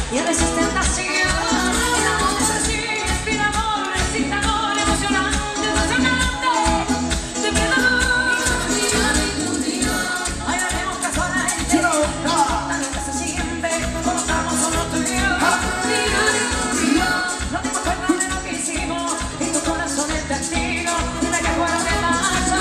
y a veces tentación. El amor es así, inspirador, excitador, emocionante, emocionante. Te pierdo. Ay, haremos caso a la gente. No importa lo que se siente, cuando estamos solo tú y yo. No te acuerdas de lo que hicimos y tu corazón es testigo. Dime que fue lo que pasó.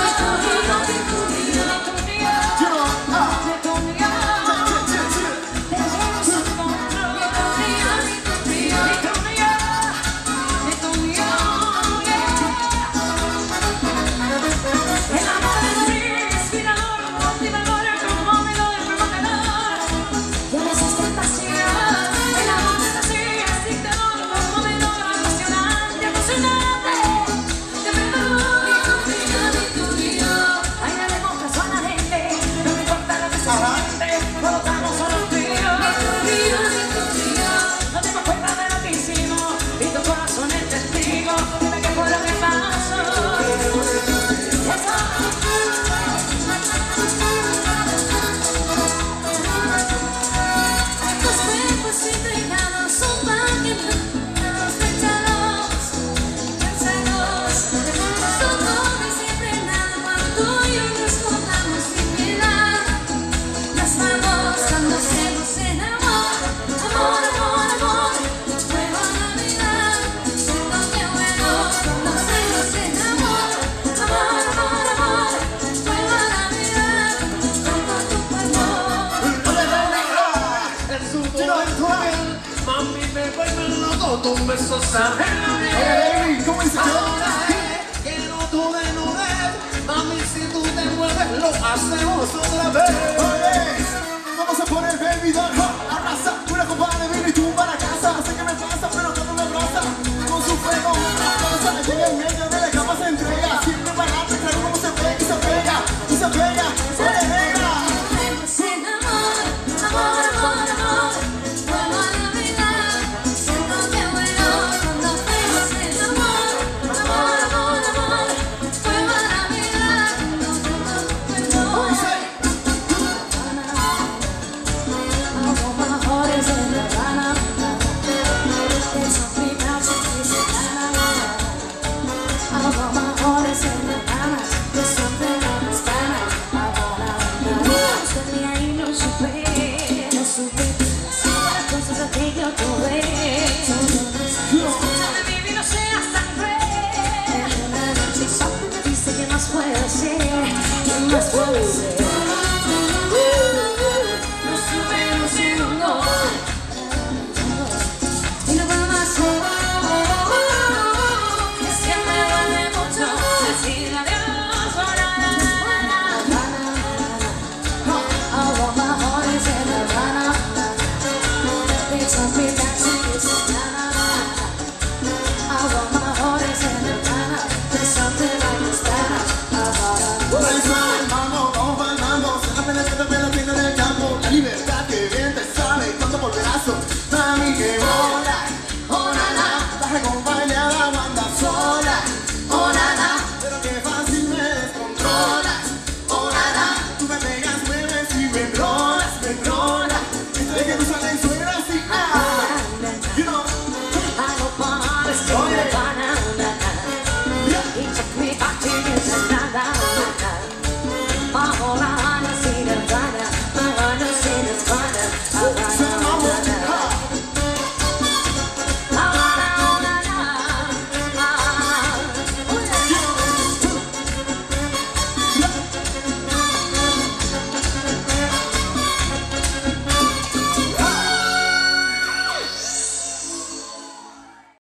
Mami, me vuelve loco, tu beso sabe ¿Cómo dice? ahora quiero tu desnudez. Mami, si tú te mueves, lo hacemos otra vez. Vamos a poner Baby Doll.